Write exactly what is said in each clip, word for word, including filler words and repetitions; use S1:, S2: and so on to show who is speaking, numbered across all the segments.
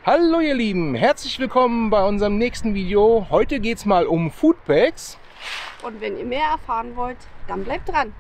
S1: Hallo ihr Lieben, herzlich willkommen bei unserem nächsten Video. Heute geht es mal um Foodpacks.
S2: Und wenn ihr mehr erfahren wollt, dann bleibt dran.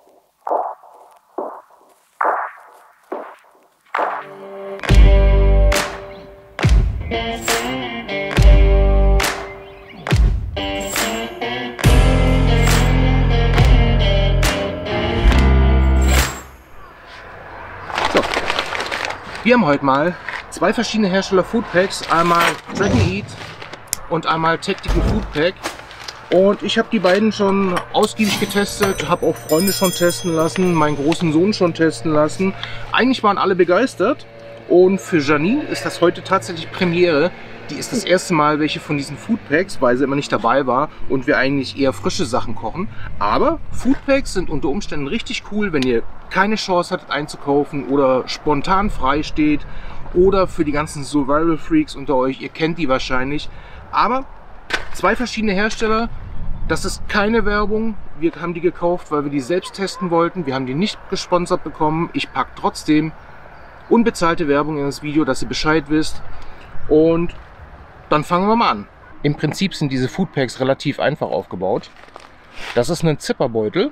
S1: So, wir haben heute mal zwei verschiedene Hersteller Foodpacks, einmal Dragon Eat und einmal Tactical Foodpack. Und ich habe die beiden schon ausgiebig getestet, habe auch Freunde schon testen lassen, meinen großen Sohn schon testen lassen. Eigentlich waren alle begeistert und für Janine ist das heute tatsächlich Premiere. Die ist das erste Mal welche von diesen Foodpacks, weil sie immer nicht dabei war und wir eigentlich eher frische Sachen kochen. Aber Foodpacks sind unter Umständen richtig cool, wenn ihr keine Chance hattet einzukaufen oder spontan frei steht. Oder für die ganzen Survival Freaks unter euch, ihr kennt die wahrscheinlich. Aber zwei verschiedene Hersteller, das ist keine Werbung. Wir haben die gekauft, weil wir die selbst testen wollten. Wir haben die nicht gesponsert bekommen. Ich packe trotzdem unbezahlte Werbung in das Video, dass ihr Bescheid wisst. Und dann fangen wir mal an. Im Prinzip sind diese Foodpacks relativ einfach aufgebaut. Das ist ein Zipperbeutel.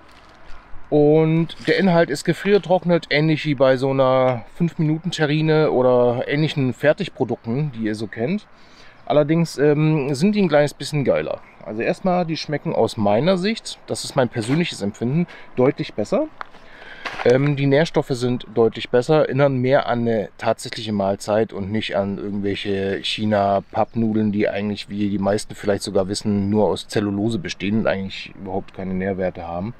S1: Und der Inhalt ist gefriertrocknet, ähnlich wie bei so einer fünf Minuten Terrine oder ähnlichen Fertigprodukten, die ihr so kennt. Allerdings ähm, sind die ein kleines bisschen geiler. Also erstmal, die schmecken aus meiner Sicht, das ist mein persönliches Empfinden, deutlich besser. Ähm, die Nährstoffe sind deutlich besser, erinnern mehr an eine tatsächliche Mahlzeit und nicht an irgendwelche China-Pappnudeln, die eigentlich, wie die meisten vielleicht sogar wissen, nur aus Zellulose bestehen und eigentlich überhaupt keine Nährwerte haben.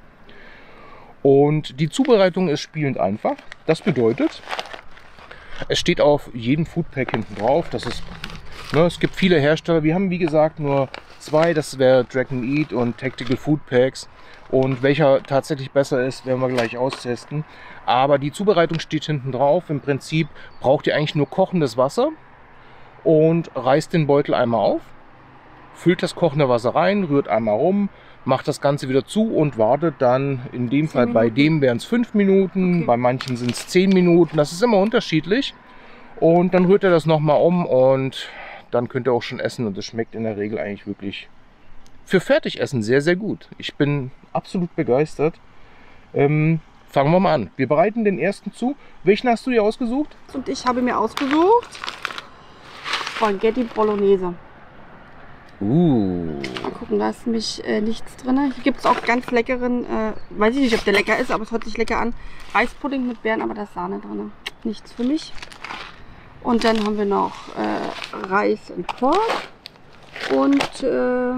S1: Und die Zubereitung ist spielend einfach. Das bedeutet, es steht auf jedem Foodpack hinten drauf. Das ist, ne, es gibt viele Hersteller. Wir haben wie gesagt nur zwei. Das wäre Dragon Eat und Tactical Foodpacks. Und welcher tatsächlich besser ist, werden wir gleich austesten. Aber die Zubereitung steht hinten drauf. Im Prinzip braucht ihr eigentlich nur kochendes Wasser und reißt den Beutel einmal auf, füllt das kochende Wasser rein, rührt einmal rum, macht das Ganze wieder zu und wartet dann, in dem Fall bei dem wären es fünf Minuten, okay. Bei manchen sind es zehn Minuten, das ist immer unterschiedlich. Und dann rührt er das nochmal um und dann könnt ihr auch schon essen und es schmeckt in der Regel eigentlich wirklich für Fertigessen sehr, sehr gut. Ich bin absolut begeistert. Ähm, fangen wir mal an. Wir bereiten den ersten zu. Welchen hast du dir ausgesucht?
S2: Und ich habe mir ausgesucht Spaghetti Bolognese.
S1: Uh.
S2: Mal gucken, da ist nämlich äh, nichts drin. Hier gibt es auch ganz leckeren, äh, weiß ich nicht, ob der lecker ist, aber es hört sich lecker an. Reispudding mit Beeren, aber da ist Sahne drin. Nichts für mich. Und dann haben wir noch äh, Reis und Pork und äh,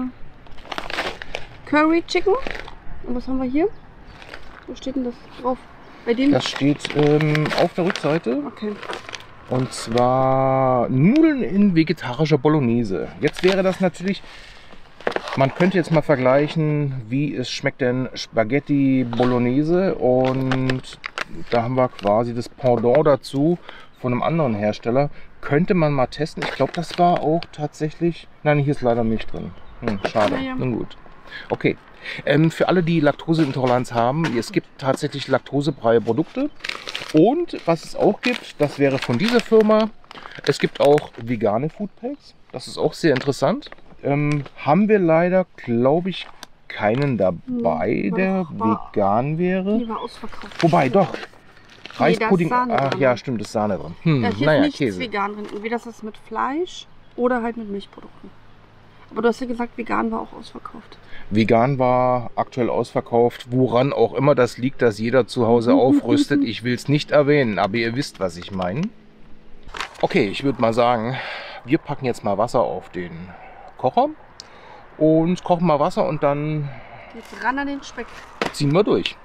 S2: Curry Chicken. Und was haben wir hier? Wo steht denn das drauf? Bei dem?
S1: Das steht ähm, auf der Rückseite.
S2: Okay.
S1: Und zwar Nudeln in vegetarischer Bolognese. Jetzt wäre das natürlich, man könnte jetzt mal vergleichen, wie es schmeckt denn Spaghetti Bolognese. Und da haben wir quasi das Pendant dazu von einem anderen Hersteller. Könnte man mal testen. Ich glaube, das war auch tatsächlich, nein, hier ist leider Milch drin. Hm, schade,
S2: ja.
S1: Nun gut. Okay, ähm, für alle, die Laktoseintoleranz haben, es gibt tatsächlich laktosefreie Produkte. Und was es auch gibt, das wäre von dieser Firma, es gibt auch vegane Foodpacks. Das ist auch sehr interessant. Ähm, haben wir leider, glaube ich, keinen dabei,
S2: hm,
S1: der
S2: war,
S1: vegan wäre.
S2: Die war ausverkauft.
S1: Wobei, doch. Reispudding,
S2: nee,
S1: ach drin. Ja, stimmt, ist Sahne drin. Hm,
S2: da ist
S1: naja,
S2: nichts
S1: Käse.
S2: vegan drin. Entweder das ist mit Fleisch oder halt mit Milchprodukten. Aber du hast ja gesagt, vegan war auch ausverkauft.
S1: Vegan war aktuell ausverkauft, woran auch immer das liegt, dass jeder zu Hause aufrüstet. Ich will es nicht erwähnen, aber ihr wisst, was ich meine. Okay, ich würde mal sagen, wir packen jetzt mal Wasser auf den Kocher und kochen mal Wasser und dann
S2: jetzt ran an den Speck.
S1: Ziehen wir durch.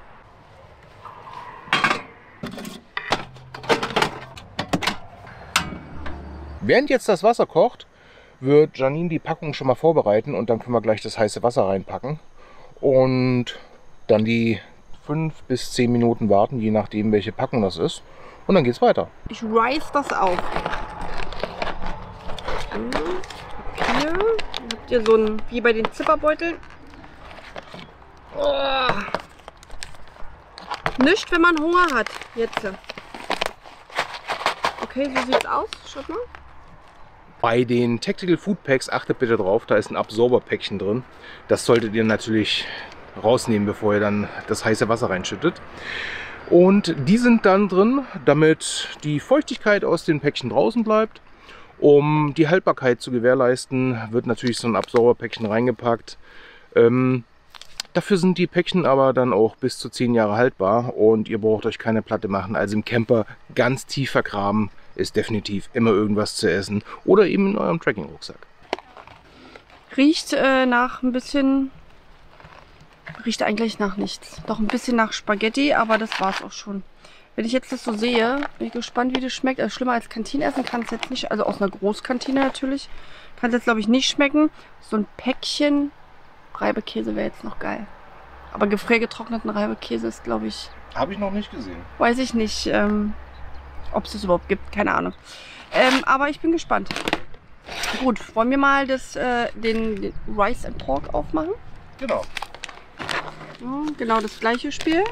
S1: Während jetzt das Wasser kocht, wird Janine die Packung schon mal vorbereiten und dann können wir gleich das heiße Wasser reinpacken und dann die fünf bis zehn Minuten warten, je nachdem welche Packung das ist, und dann geht's weiter.
S2: Ich reiß das auf. Hier habt ihr so ein, wie bei den Zipperbeuteln. Oh. Nicht, wenn man Hunger hat. Jetzt. Okay, so sieht's aus. Schaut mal.
S1: Bei den Tactical Food Packs achtet bitte drauf, da ist ein Absorberpäckchen drin. Das solltet ihr natürlich rausnehmen, bevor ihr dann das heiße Wasser reinschüttet. Und die sind dann drin, damit die Feuchtigkeit aus den Päckchen draußen bleibt. Um die Haltbarkeit zu gewährleisten, wird natürlich so ein Absorberpäckchen reingepackt. Ähm, dafür sind die Päckchen aber dann auch bis zu zehn Jahre haltbar und ihr braucht euch keine Platte machen. Also im Camper ganz tief vergraben ist definitiv immer irgendwas zu essen oder eben in eurem Trekking-Rucksack.
S2: Riecht äh, nach ein bisschen, riecht eigentlich nach nichts. Doch ein bisschen nach Spaghetti, aber das war es auch schon. Wenn ich jetzt das so sehe, bin ich gespannt, wie das schmeckt. Also schlimmer als Kantinenessen kann es jetzt nicht, also aus einer Großkantine natürlich, kann es jetzt glaube ich nicht schmecken. So ein Päckchen Reibekäse wäre jetzt noch geil. Aber gefriergetrockneten Reibekäse ist glaube ich...
S1: Habe ich noch nicht gesehen.
S2: Weiß ich nicht, ähm, ob es das überhaupt gibt, keine Ahnung. Ähm, aber ich bin gespannt. Gut, wollen wir mal das, äh, den, den Rice and Pork aufmachen?
S1: Genau.
S2: Ja, genau das gleiche Spiel.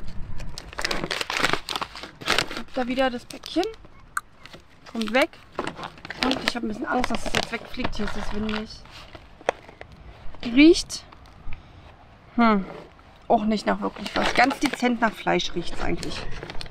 S2: Da wieder das Päckchen. Kommt weg. Und ich habe ein bisschen Angst, dass es jetzt wegfliegt. Hier ist es windig. Riecht. Hm. Auch nicht nach wirklich was. Ganz dezent nach Fleisch riecht es eigentlich.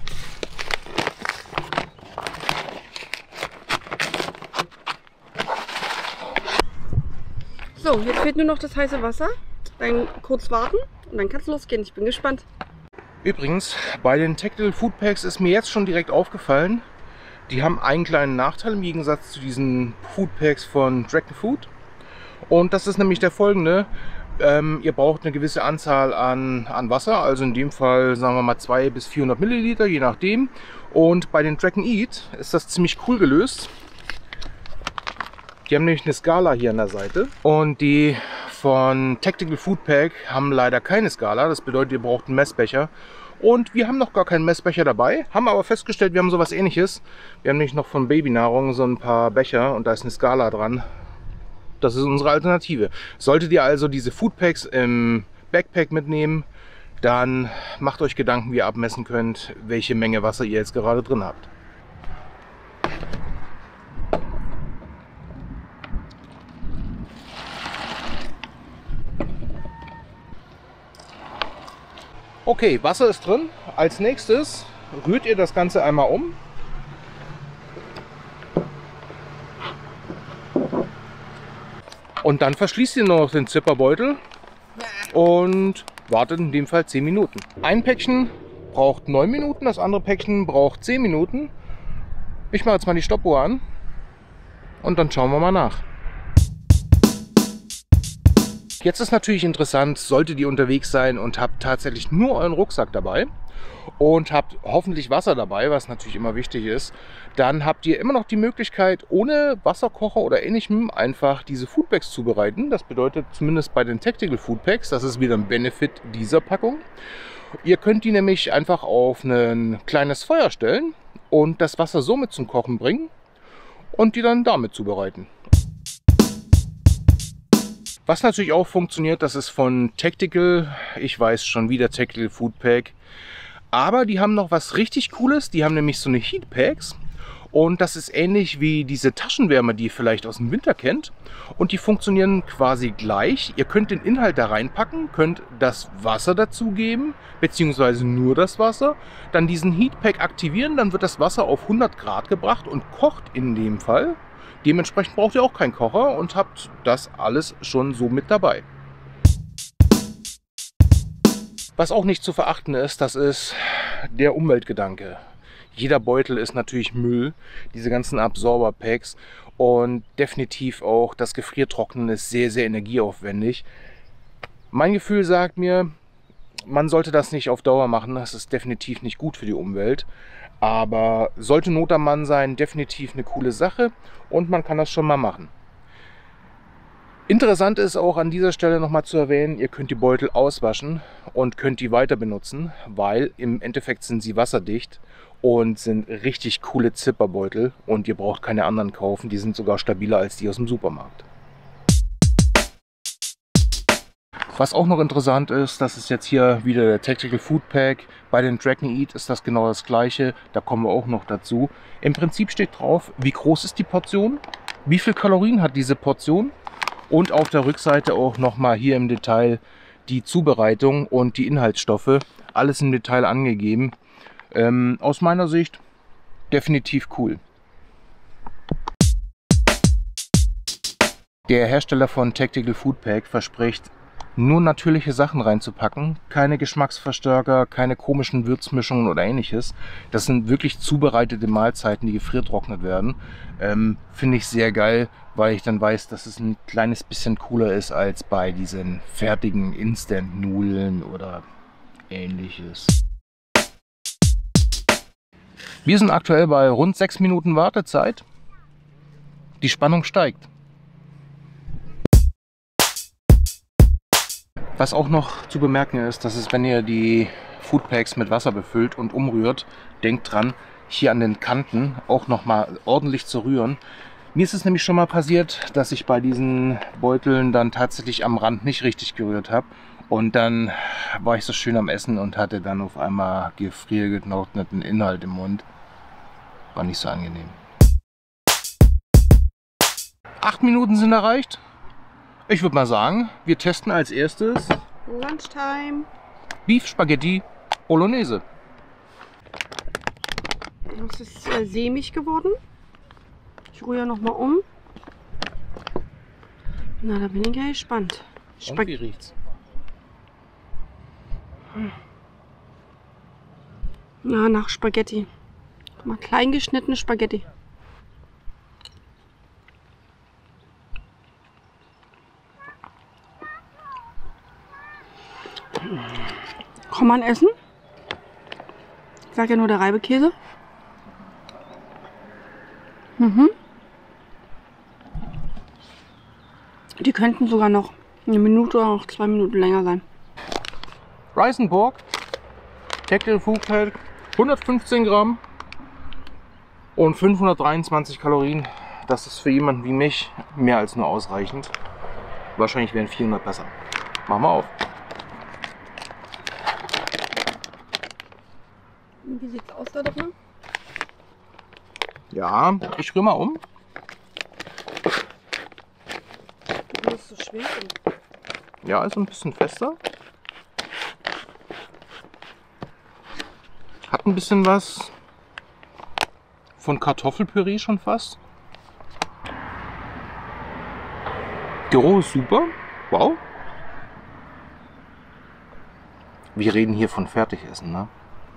S2: So, jetzt fehlt nur noch das heiße Wasser. Dann kurz warten und dann kann es losgehen. Ich bin gespannt.
S1: Übrigens, bei den Tactical Food Packs ist mir jetzt schon direkt aufgefallen, die haben einen kleinen Nachteil im Gegensatz zu diesen Food Packs von Dragon Food. Und das ist nämlich der folgende. Ähm, ihr braucht eine gewisse Anzahl an, an Wasser, also in dem Fall sagen wir mal zweihundert bis vierhundert Milliliter, je nachdem. Und bei den Dragon Eat ist das ziemlich cool gelöst. Die haben nämlich eine Skala hier an der Seite und die von Tactical Food Pack haben leider keine Skala. Das bedeutet, ihr braucht einen Messbecher. Und wir haben noch gar keinen Messbecher dabei, haben aber festgestellt, wir haben sowas Ähnliches. Wir haben nämlich noch von Babynahrung so ein paar Becher und da ist eine Skala dran. Das ist unsere Alternative. Solltet ihr also diese Food Packs im Backpack mitnehmen, dann macht euch Gedanken, wie ihr abmessen könnt, welche Menge Wasser ihr jetzt gerade drin habt. Okay, Wasser ist drin. Als nächstes rührt ihr das Ganze einmal um. Und dann verschließt ihr nur noch den Zipperbeutel und wartet in dem Fall zehn Minuten. Ein Päckchen braucht neun Minuten, das andere Päckchen braucht zehn Minuten. Ich mache jetzt mal die Stoppuhr an und dann schauen wir mal nach. Jetzt ist natürlich interessant, solltet ihr unterwegs sein und habt tatsächlich nur euren Rucksack dabei und habt hoffentlich Wasser dabei, was natürlich immer wichtig ist, dann habt ihr immer noch die Möglichkeit, ohne Wasserkocher oder ähnlichem einfach diese Foodpacks zubereiten. Das bedeutet zumindest bei den Tactical Foodpacks, das ist wieder ein Benefit dieser Packung. Ihr könnt die nämlich einfach auf ein kleines Feuer stellen und das Wasser somit zum Kochen bringen und die dann damit zubereiten. Was natürlich auch funktioniert, das ist von Tactical, ich weiß schon wieder Tactical Food Pack, aber die haben noch was richtig Cooles, die haben nämlich so eine Heat Packs und das ist ähnlich wie diese Taschenwärmer, die ihr vielleicht aus dem Winter kennt und die funktionieren quasi gleich. Ihr könnt den Inhalt da reinpacken, könnt das Wasser dazugeben, beziehungsweise nur das Wasser, dann diesen Heat Pack aktivieren, dann wird das Wasser auf hundert Grad gebracht und kocht in dem Fall. Dementsprechend braucht ihr auch keinen Kocher und habt das alles schon so mit dabei. Was auch nicht zu verachten ist, das ist der Umweltgedanke. Jeder Beutel ist natürlich Müll, diese ganzen Absorber-Packs und definitiv auch das Gefriertrocknen ist sehr, sehr energieaufwendig. Mein Gefühl sagt mir, man sollte das nicht auf Dauer machen, das ist definitiv nicht gut für die Umwelt. Aber sollte Not am Mann sein, definitiv eine coole Sache und man kann das schon mal machen. Interessant ist auch an dieser Stelle nochmal zu erwähnen, ihr könnt die Beutel auswaschen und könnt die weiter benutzen, weil im Endeffekt sind sie wasserdicht und sind richtig coole Zipperbeutel und ihr braucht keine anderen kaufen, die sind sogar stabiler als die aus dem Supermarkt. Was auch noch interessant ist, das ist jetzt hier wieder der Tactical Food Pack. Bei den Dragon Eat ist das genau das gleiche, da kommen wir auch noch dazu. Im Prinzip steht drauf, wie groß ist die Portion, wie viel Kalorien hat diese Portion? Und auf der Rückseite auch nochmal hier im Detail die Zubereitung und die Inhaltsstoffe. Alles im Detail angegeben. Ähm, aus meiner Sicht definitiv cool. Der Hersteller von Tactical Food Pack verspricht, nur natürliche Sachen reinzupacken, keine Geschmacksverstärker, keine komischen Würzmischungen oder ähnliches. Das sind wirklich zubereitete Mahlzeiten, die gefriertrocknet werden. Ähm, Finde ich sehr geil, weil ich dann weiß, dass es ein kleines bisschen cooler ist als bei diesen fertigen Instant-Nudeln oder ähnliches. Wir sind aktuell bei rund sechs Minuten Wartezeit. Die Spannung steigt. Was auch noch zu bemerken ist, dass es, wenn ihr die Foodpacks mit Wasser befüllt und umrührt, denkt dran, hier an den Kanten auch noch mal ordentlich zu rühren. Mir ist es nämlich schon mal passiert, dass ich bei diesen Beuteln dann tatsächlich am Rand nicht richtig gerührt habe. Und dann war ich so schön am Essen und hatte dann auf einmal gefriergetrockneten Inhalt im Mund. War nicht so angenehm. Acht Minuten sind erreicht. Ich würde mal sagen, wir testen als erstes
S2: Lunchtime.
S1: Beef Spaghetti Bolognese.
S2: Das ist äh, sämig geworden. Ich rühre noch mal um. Na, da bin ich ja gespannt.
S1: Und wie riecht's?
S2: Ja, nach Spaghetti. Guck mal, klein geschnittene Spaghetti. Kann man essen? Ich sag ja nur der Reibekäse. Mhm. Die könnten sogar noch eine Minute oder noch zwei Minuten länger sein.
S1: Rice and Pork, Tactical Food Pack, hundertfünfzehn Gramm und fünfhundertdreiundzwanzig Kalorien. Das ist für jemanden wie mich mehr als nur ausreichend. Wahrscheinlich wären vierhundert besser. Machen wir auf.
S2: Wie sieht's aus da drin?
S1: Ja, ich rühre mal um.
S2: Das ist so schwer.
S1: Ja, ist ein bisschen fester. Hat ein bisschen was von Kartoffelpüree schon fast. Geruch ist super. Wow. Wir reden hier von Fertigessen, ne?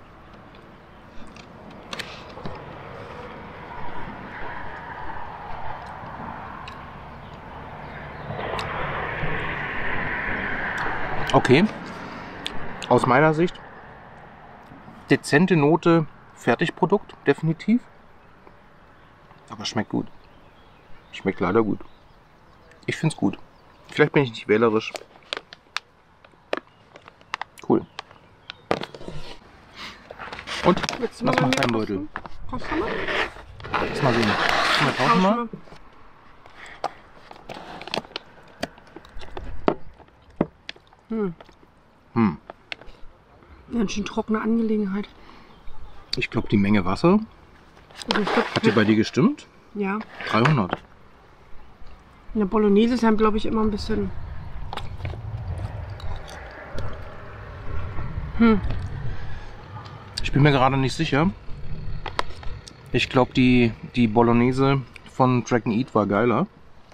S1: Okay, aus meiner Sicht dezente Note Fertigprodukt, definitiv. Aber schmeckt gut. Schmeckt leider gut. Ich finde es gut. Vielleicht bin ich nicht wählerisch. Cool. Und?
S2: Willst du
S1: Lass
S2: mal
S1: mal
S2: bei mir
S1: keinen Beutel.
S2: kosten? Kosten mal?
S1: Lass mal sehen. Mal tauschen mal.
S2: Hm.
S1: Hm.
S2: Ganz schön trockene Angelegenheit.
S1: Ich glaube, die Menge Wasser
S2: Also ich glaub,
S1: hat die bei dir gestimmt?
S2: ja.
S1: dreihundert.
S2: In der Bolognese ist ja, glaube ich, immer ein bisschen. Hm.
S1: Ich bin mir gerade nicht sicher. Ich glaube, die, die Bolognese von Dragon Eat war geiler.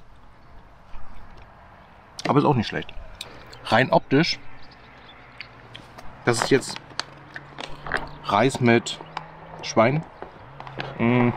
S1: Aber ist auch nicht schlecht. Rein optisch. Das ist jetzt Reis mit Schwein. Mmh.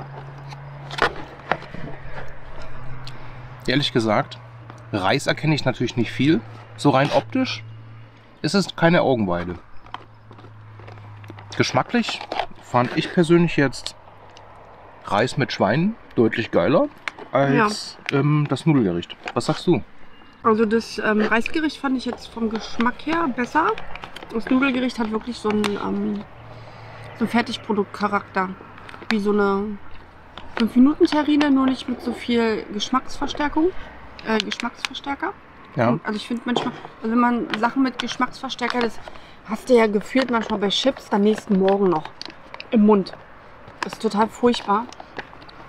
S1: Ehrlich gesagt, Reis erkenne ich natürlich nicht viel. So rein optisch ist es keine Augenweide. Geschmacklich fand ich persönlich jetzt Reis mit Schwein deutlich geiler als ja. ähm, das Nudelgericht. Was sagst du?
S2: Also das ähm, Reisgericht fand ich jetzt vom Geschmack her besser. Das Nudelgericht hat wirklich so einen, ähm, so einen Fertigproduktcharakter. Wie so eine fünf Minuten Terrine, nur nicht mit so viel Geschmacksverstärkung. Äh, Geschmacksverstärker.
S1: Ja.
S2: Also ich finde manchmal, also wenn man Sachen mit Geschmacksverstärker, das hast du ja gefühlt manchmal bei Chips, dann nächsten Morgen noch im Mund. Das ist total furchtbar.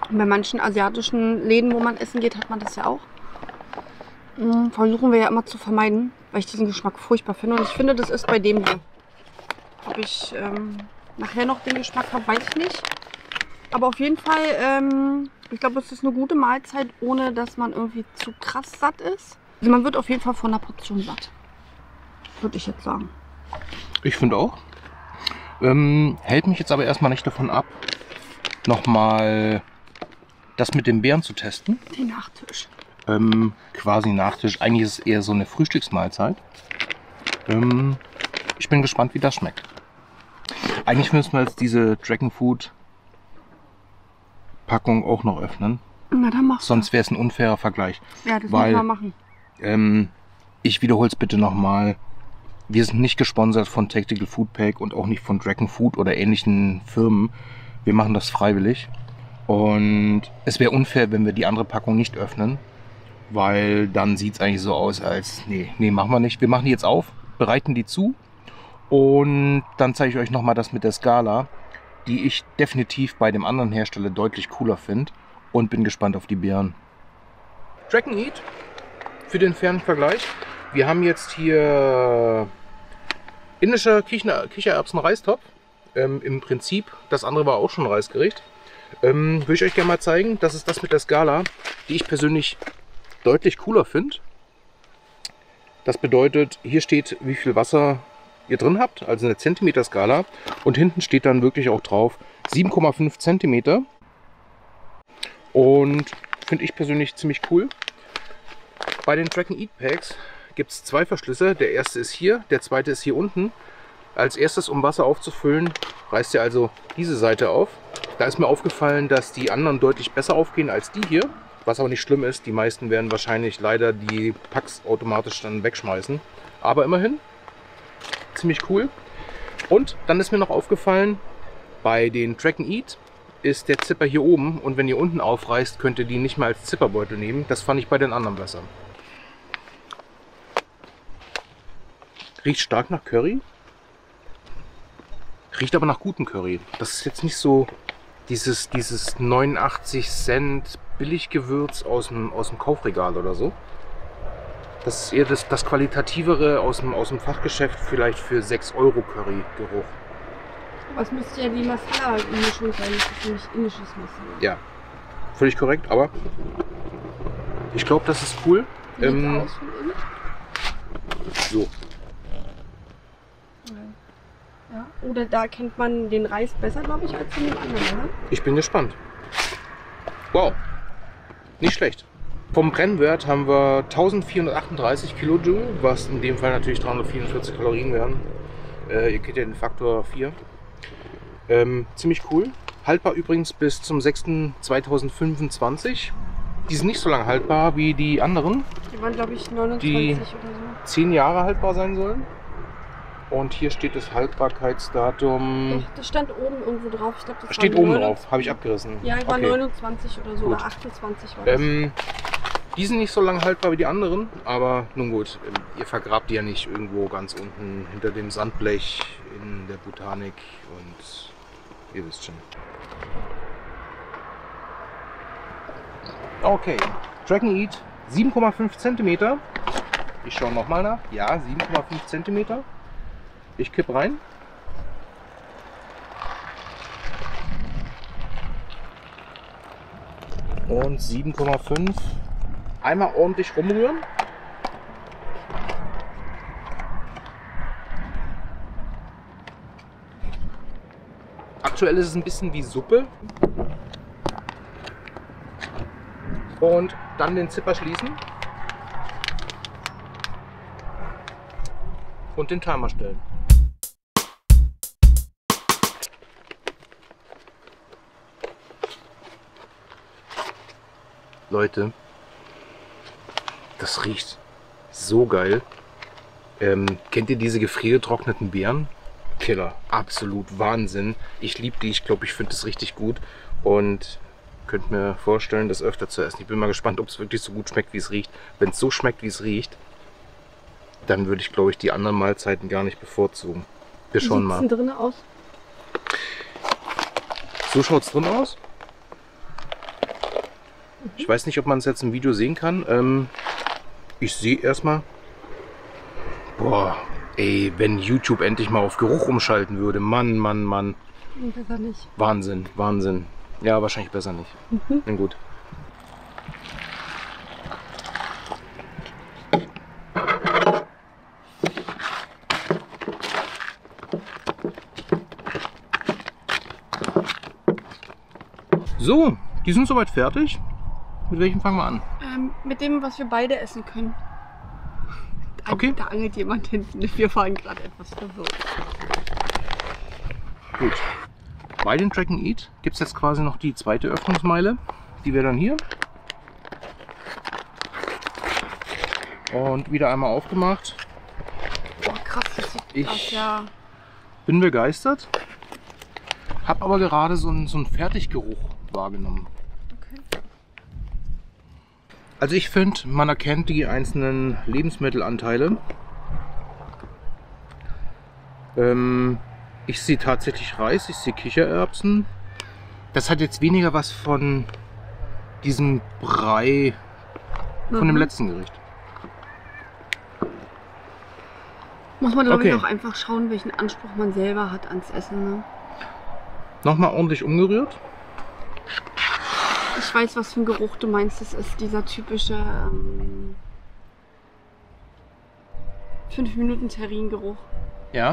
S2: Bei manchen asiatischen Läden, wo man essen geht, hat man das ja auch. Mhm, versuchen wir ja immer zu vermeiden, weil ich diesen Geschmack furchtbar finde. Und ich finde, das ist bei dem hier. Ob ich ähm, nachher noch den Geschmack habe, weiß ich nicht. Aber auf jeden Fall, ähm, ich glaube, es ist eine gute Mahlzeit, ohne dass man irgendwie zu krass satt ist. Also man wird auf jeden Fall von einer Portion satt. Würde ich jetzt sagen.
S1: Ich finde auch. Ähm, hält mich jetzt aber erstmal nicht davon ab, nochmal das mit den Beeren zu testen.
S2: Den Nachtisch.
S1: Ähm, quasi Nachtisch. Eigentlich ist es eher so eine Frühstücksmahlzeit. Ähm, ich bin gespannt, wie das schmeckt. Eigentlich müssen wir jetzt diese Dragon Food Packung auch noch öffnen.
S2: Na, dann mach's.
S1: Sonst wäre es ein unfairer Vergleich.
S2: Ja, das
S1: weil,
S2: müssen wir machen.
S1: Ähm, ich wiederhole es bitte nochmal. Wir sind nicht gesponsert von Tactical Food Pack und auch nicht von Dragon Food oder ähnlichen Firmen. Wir machen das freiwillig. Und es wäre unfair, wenn wir die andere Packung nicht öffnen. Weil dann sieht es eigentlich so aus, als nee, nee, machen wir nicht. Wir machen die jetzt auf, bereiten die zu. Und dann zeige ich euch nochmal das mit der Skala, die ich definitiv bei dem anderen Hersteller deutlich cooler finde. Und bin gespannt auf die Beeren. Dragon Eat für den fairen Vergleich. Wir haben jetzt hier indischer Kichererbsen-Reistopf. Ähm, Im Prinzip, das andere war auch schon ein Reisgericht. Ähm, würde ich euch gerne mal zeigen. Das ist das mit der Skala, die ich persönlich deutlich cooler finde. Das bedeutet, hier steht, wie viel Wasser ihr drin habt, also eine Zentimeter-Skala. Und hinten steht dann wirklich auch drauf sieben Komma fünf Zentimeter. Und finde ich persönlich ziemlich cool. Bei den Dragon Eat Packs gibt es zwei Verschlüsse. Der erste ist hier, der zweite ist hier unten. Als erstes, um Wasser aufzufüllen, reißt ihr also diese Seite auf. Da ist mir aufgefallen, dass die anderen deutlich besser aufgehen als die hier. Was aber nicht schlimm ist, die meisten werden wahrscheinlich leider die Packs automatisch dann wegschmeißen. Aber immerhin, ziemlich cool. Und dann ist mir noch aufgefallen, bei den Dragon Eat ist der Zipper hier oben und wenn ihr unten aufreißt, könnt ihr die nicht mehr als Zipperbeutel nehmen. Das fand ich bei den anderen besser. Riecht stark nach Curry. Riecht aber nach gutem Curry. Das ist jetzt nicht so dieses, dieses neunundachtzig Cent Billiggewürz aus dem, aus dem Kaufregal oder so. Das ist eher das, das Qualitativere aus dem, aus dem Fachgeschäft, vielleicht für sechs Euro Curry-Geruch.
S2: Aber es müsste ja die Masala-Mischung sein, das ist nämlich indisches Masala.
S1: Ja, völlig korrekt, aber ich glaube, das ist cool.
S2: Wie sieht's
S1: Ähm,
S2: aus von innen?
S1: so.
S2: Ja. Oder da kennt man den Reis besser, glaube ich, als in dem anderen, oder?
S1: Ich bin gespannt. Wow, nicht schlecht. Vom Brennwert haben wir eintausendvierhundertachtunddreißig Kilojoule, was in dem Fall natürlich dreihundertvierundvierzig Kalorien wären. Äh, ihr kennt ja den Faktor vier. Ähm, ziemlich cool. Haltbar übrigens bis zum sechsten zweitausendfünfundzwanzig. Die sind nicht so lange haltbar wie die anderen,
S2: Die waren, glaube ich, neunundzwanzig
S1: die
S2: oder so.
S1: zehn Jahre haltbar sein sollen. Und hier steht das Haltbarkeitsdatum.
S2: Das stand oben irgendwo drauf. Ich glaube, das
S1: Steht
S2: war
S1: oben
S2: neunundzwanzig.
S1: drauf, habe ich abgerissen.
S2: Ja, war
S1: Okay.
S2: neunundzwanzig oder so,
S1: Gut.
S2: oder achtundzwanzig war das.
S1: Ähm, die sind nicht so lange haltbar wie die anderen, aber nun gut, ihr vergrabt die ja nicht irgendwo ganz unten hinter dem Sandblech in der Botanik und ihr wisst schon. Okay, Dragon Eat sieben Komma fünf Zentimeter. Ich schaue nochmal nach. Ja, sieben Komma fünf Zentimeter. Ich kipp rein. Und sieben Komma fünf. Einmal ordentlich rumrühren. Aktuell ist es ein bisschen wie Suppe. Und dann den Zipper schließen. Und den Timer stellen. Leute, das riecht so geil. Ähm, kennt ihr diese gefriergetrockneten Beeren? Killer, absolut Wahnsinn. Ich liebe die, ich glaube, ich finde das richtig gut und könnt mir vorstellen, das öfter zu essen. Ich bin mal gespannt, ob es wirklich so gut schmeckt, wie es riecht. Wenn es so schmeckt, wie es riecht, dann würde ich, glaube ich, die anderen Mahlzeiten gar nicht bevorzugen. Wir schauen mal.
S2: Wie sieht es denn drin aus?
S1: So schaut es drin aus. Ich weiß nicht, ob man es jetzt im Video sehen kann. Ähm, ich sehe erstmal... Boah, ey, wenn YouTube endlich mal auf Geruch umschalten würde. Mann, Mann, Mann.
S2: Besser nicht.
S1: Wahnsinn, Wahnsinn. Ja, wahrscheinlich besser nicht.
S2: Mhm.
S1: Na gut. So, die sind soweit fertig. Mit welchem fangen wir an?
S2: Ähm, mit dem, was wir beide essen können.
S1: Okay.
S2: Da angelt jemand hinten. Wir fahren gerade etwas verwirrt.
S1: Gut. Bei den Track and Eat gibt es jetzt quasi noch die zweite Öffnungsmeile. Die wäre dann hier. Und wieder einmal aufgemacht.
S2: Boah, krass, das sieht
S1: Ich
S2: aus, ja.
S1: bin begeistert. Hab aber gerade so einen, so einen Fertiggeruch wahrgenommen.
S2: Okay.
S1: Also ich finde, man erkennt die einzelnen Lebensmittelanteile. Ähm, ich sehe tatsächlich Reis, ich sehe Kichererbsen. Das hat jetzt weniger was von diesem Brei von
S2: Mhm.
S1: dem letzten Gericht.
S2: Muss man, glaube
S1: Okay.
S2: ich, auch einfach schauen, welchen Anspruch man selber hat ans Essen. Ne?
S1: Nochmal ordentlich umgerührt.
S2: Ich weiß, was für ein Geruch du meinst. Das ist dieser typische ähm, fünf Minuten Terrine-Geruch.
S1: Ja.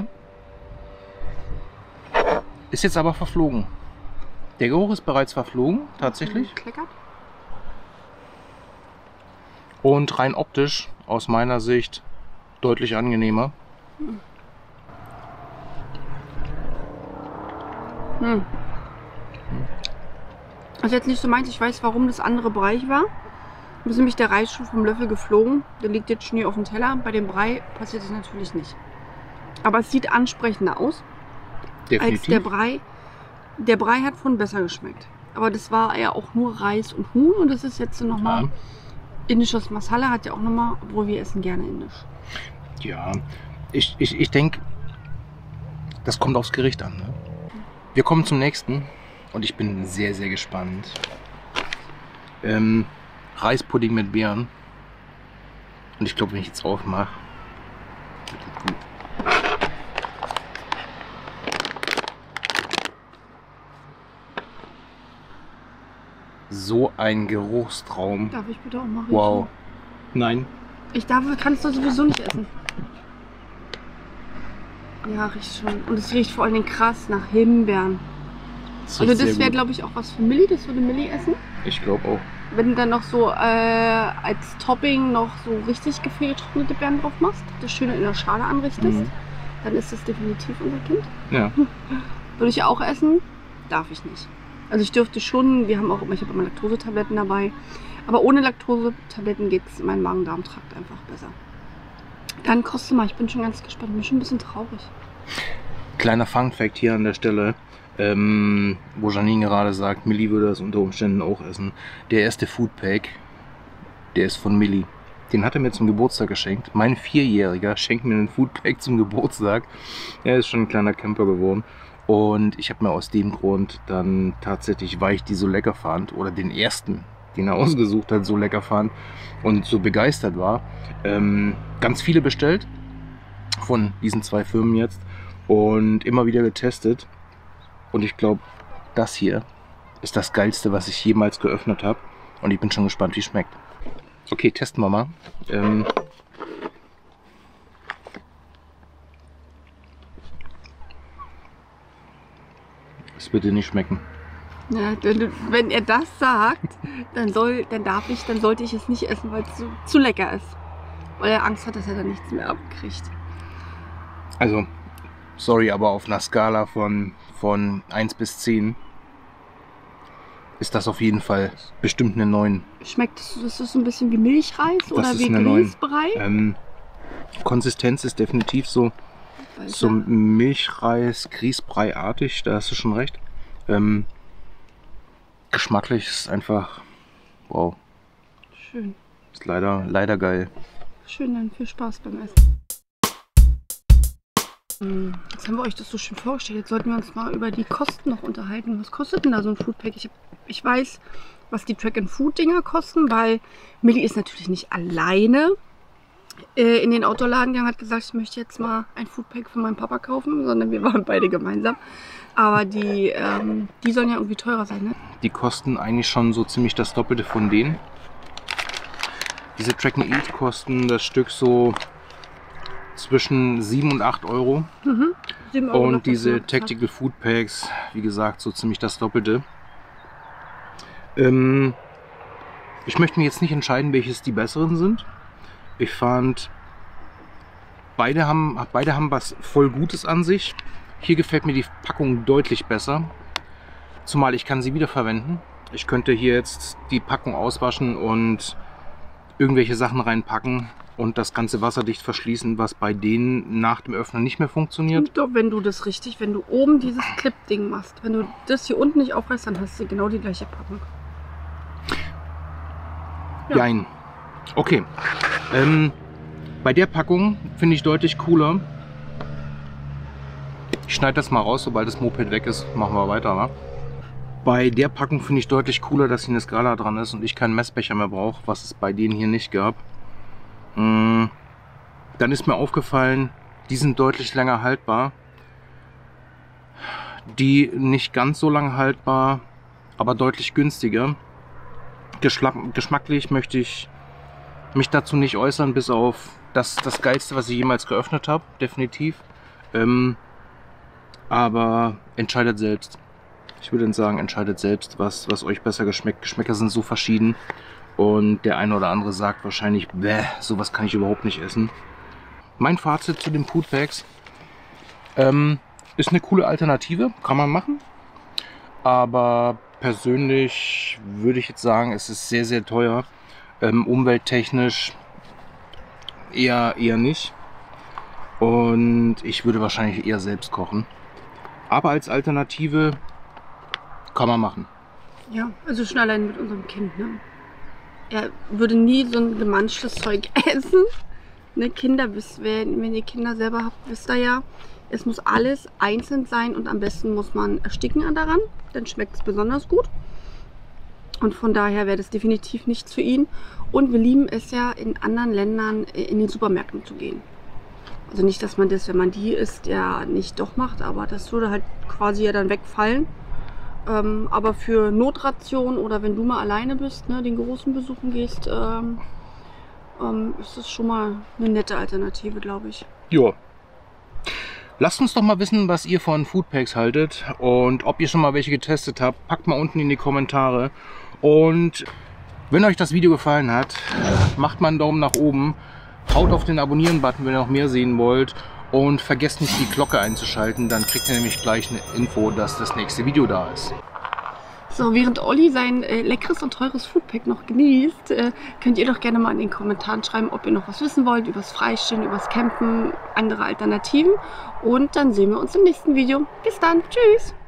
S1: Ist jetzt aber verflogen. Der Geruch ist bereits verflogen, tatsächlich.
S2: Kleckert.
S1: Und rein optisch, aus meiner Sicht, deutlich angenehmer.
S2: Hm. Also jetzt nicht so meins, ich weiß, warum das andere Brei war. Da ist nämlich der Reis schon vom Löffel geflogen. Der liegt jetzt schon hier auf dem Teller. Bei dem Brei passiert das natürlich nicht. Aber es sieht ansprechender aus als
S1: Definitiv.
S2: der Brei. Der Brei hat von besser geschmeckt. Aber das war ja auch nur Reis und Huhn. Und das ist jetzt nochmal
S1: Ja.
S2: indisches Masala, hat ja auch nochmal, obwohl wir essen gerne indisch.
S1: Ja, ich, ich, ich denke, das kommt aufs Gericht an. Ne? Wir kommen zum nächsten und ich bin sehr, sehr gespannt. Ähm, Reispudding mit Beeren. Und ich glaube, wenn ich jetzt aufmache, wird das gut. So ein Geruchstraum.
S2: Darf ich bitte auch mal riechen?
S1: Wow. Nein.
S2: Ich darf, kann es doch sowieso nicht essen. Ja, riecht schon. Und es riecht vor allen Dingen krass nach Himbeeren.
S1: Das
S2: Also
S1: riecht sehr
S2: das wäre,
S1: gut.
S2: glaube ich, auch was für Milli. Das würde Milli essen.
S1: Ich glaube auch.
S2: Wenn du dann noch so äh, als Topping noch so richtig gefehltrocknete Beeren drauf machst, das Schöne in der Schale anrichtest,
S1: Mhm.
S2: dann ist das definitiv unser Kind.
S1: Ja.
S2: Würde ich auch essen, darf ich nicht. Also ich dürfte schon, wir haben auch immer, ich habe immer Laktosetabletten dabei, aber ohne Laktosetabletten geht es in meinen Magen-Darm-Trakt einfach besser. Dann koste mal, ich bin schon ganz gespannt, bin schon ein bisschen traurig.
S1: Kleiner Fun-Fact hier an der Stelle, ähm, wo Janine gerade sagt, Milli würde das unter Umständen auch essen. Der erste Foodpack, der ist von Milli. Den hat er mir zum Geburtstag geschenkt. Mein Vierjähriger schenkt mir einen Foodpack zum Geburtstag. Er ist schon ein kleiner Camper geworden. Und ich habe mir aus dem Grund dann tatsächlich, weil ich die so lecker fand, oder den ersten, den er ausgesucht hat, so lecker fand und so begeistert war, ähm, ganz viele bestellt von diesen zwei Firmen jetzt und immer wieder getestet. Und ich glaube, das hier ist das Geilste, was ich jemals geöffnet habe. Und ich bin schon gespannt, wie es schmeckt. Okay, testen wir mal. Ähm Es bitte nicht schmecken.
S2: Ja, wenn, du, wenn er das sagt, dann, soll, dann darf ich, dann sollte ich es nicht essen, weil es zu, zu lecker ist. Weil er Angst hat, dass er dann nichts mehr abkriegt.
S1: Also, sorry, aber auf einer Skala von, von eins bis zehn ist das auf jeden Fall bestimmt eine neun.
S2: Schmeckt es, ist das so ein bisschen wie Milchreis oder
S1: ist
S2: wie
S1: eine neun.
S2: Grießbrei?
S1: Ähm, Konsistenz ist definitiv so,
S2: Weil
S1: so
S2: ja-
S1: Milchreis, Grießbrei-artig, da hast du schon recht. Ähm, geschmacklich ist einfach, wow,
S2: Schön.
S1: ist leider, leider geil.
S2: Schön, dann viel Spaß beim Essen. Jetzt haben wir euch das so schön vorgestellt. Jetzt sollten wir uns mal über die Kosten noch unterhalten. Was kostet denn da so ein Foodpack? Ich, hab, ich weiß, was die Track-and-Food-Dinger kosten, weil Millie ist natürlich nicht alleine äh, in den Outdoor-Laden gegangen, hat gesagt, ich möchte jetzt mal ein Foodpack für meinen Papa kaufen, sondern wir waren beide gemeinsam. Aber die, ähm, die sollen ja irgendwie teurer sein, ne?
S1: Die kosten eigentlich schon so ziemlich das Doppelte von denen. Diese Track and Eat kosten das Stück so zwischen sieben und acht Euro.
S2: Mhm. sieben Euro
S1: Und diese Tactical Food Packs, wie gesagt, so ziemlich das Doppelte. Ähm, ich möchte mir jetzt nicht entscheiden, welches die besseren sind. Ich fand, beide haben, beide haben was voll Gutes an sich. Hier gefällt mir die Packung deutlich besser. Zumal ich kann sie wiederverwenden. Ich könnte hier jetzt die Packung auswaschen und irgendwelche Sachen reinpacken und das ganze wasserdicht verschließen, was bei denen nach dem Öffnen nicht mehr funktioniert.
S2: Und wenn du das richtig, wenn du oben dieses Clip-Ding machst, wenn du das hier unten nicht aufreißt, dann hast du genau die gleiche Packung.
S1: Ja. Jein. Okay. Ähm, bei der Packung finde ich deutlich cooler. Ich schneide das mal raus, sobald das Moped weg ist. Machen wir weiter, wa? Bei der Packung finde ich deutlich cooler, dass hier eine Skala dran ist und ich keinen Messbecher mehr brauche, was es bei denen hier nicht gab. Dann ist mir aufgefallen, die sind deutlich länger haltbar. Die nicht ganz so lang haltbar, aber deutlich günstiger. Geschmacklich möchte ich mich dazu nicht äußern, bis auf das, das Geilste, was ich jemals geöffnet habe, definitiv. Ähm, aber entscheidet selbst. Ich würde sagen, entscheidet selbst, was, was euch besser geschmeckt. Geschmäcker sind so verschieden. Und der eine oder andere sagt wahrscheinlich, bäh, sowas kann ich überhaupt nicht essen. Mein Fazit zu den Foodpacks ähm, ist eine coole Alternative, kann man machen. Aber persönlich würde ich jetzt sagen, es ist sehr, sehr teuer. Ähm, umwelttechnisch eher, eher nicht. Und ich würde wahrscheinlich eher selbst kochen. Aber als Alternative kann man machen.
S2: Ja, also schon allein mit unserem Kind, ne? Er würde nie so ein gemanschtes Zeug essen. Ne, Kinder, wisst, wenn, wenn ihr Kinder selber habt, wisst ihr ja, es muss alles einzeln sein und am besten muss man ersticken daran. Dann schmeckt es besonders gut. Und von daher wäre das definitiv nichts für ihn. Und wir lieben es ja, in anderen Ländern in den Supermärkten zu gehen. Also nicht, dass man das, wenn man die isst, ja nicht doch macht, aber das würde halt quasi ja dann wegfallen. Ähm, aber für Notration oder wenn du mal alleine bist, ne, den Großen besuchen gehst, ähm, ähm, ist das schon mal eine nette Alternative, glaube ich.
S1: Ja. Lasst uns doch mal wissen, was ihr von Foodpacks haltet und ob ihr schon mal welche getestet habt. Packt mal unten in die Kommentare. Und wenn euch das Video gefallen hat, macht mal einen Daumen nach oben. Haut auf den Abonnieren-Button, wenn ihr noch mehr sehen wollt. Und vergesst nicht, die Glocke einzuschalten, dann kriegt ihr nämlich gleich eine Info, dass das nächste Video da ist.
S2: So, während Olli sein äh, leckeres und teures Foodpack noch genießt, äh, könnt ihr doch gerne mal in den Kommentaren schreiben, ob ihr noch was wissen wollt übers Freistehen, übers Campen, andere Alternativen. Und dann sehen wir uns im nächsten Video. Bis dann, tschüss!